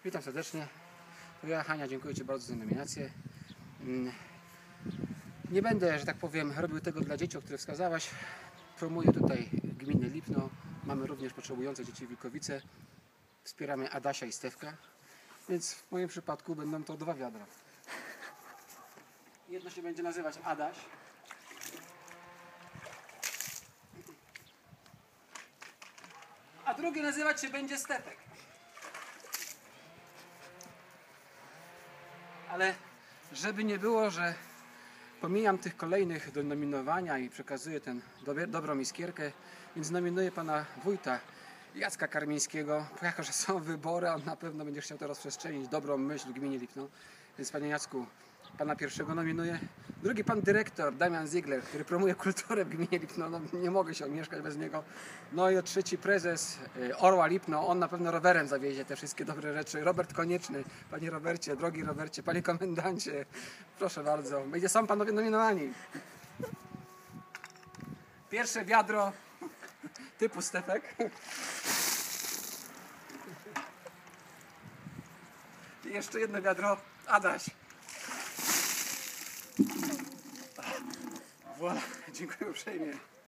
Witam serdecznie. To ja, Hania, dziękuję Ci bardzo za nominację. Nie będę, że tak powiem, robił tego dla dzieci, o których wskazałaś. Promuję tutaj gminę Lipno. Mamy również potrzebujące dzieci w Wilkowice. Wspieramy Adasia i Stefka. Więc w moim przypadku będą to 2 wiadra. Jedno się będzie nazywać Adaś. A drugie nazywać się będzie Stefek. Ale żeby nie było, że pomijam tych kolejnych do nominowania i przekazuję tę dobrą iskierkę, więc nominuję pana wójta Jacka Karmińskiego, bo jako że są wybory, on na pewno będzie chciał to rozprzestrzenić dobrą myśl w gminie Lipno. Więc panie Jacku, pana pierwszego nominuję. Drugi pan dyrektor Damian Ziegler, który promuje kulturę w gminie Lipno, no, nie mogę się mieszkać bez niego. No i trzeci prezes Orła Lipno, on na pewno rowerem zawiezie te wszystkie dobre rzeczy. Robert Konieczny, panie Robercie, drogi Robercie, panie komendancie, proszę bardzo, będzie sam panowie nominowani. Pierwsze wiadro typu Stefek. I jeszcze jedno wiadro Adaś. Voilà, dziękuję uprzejmie.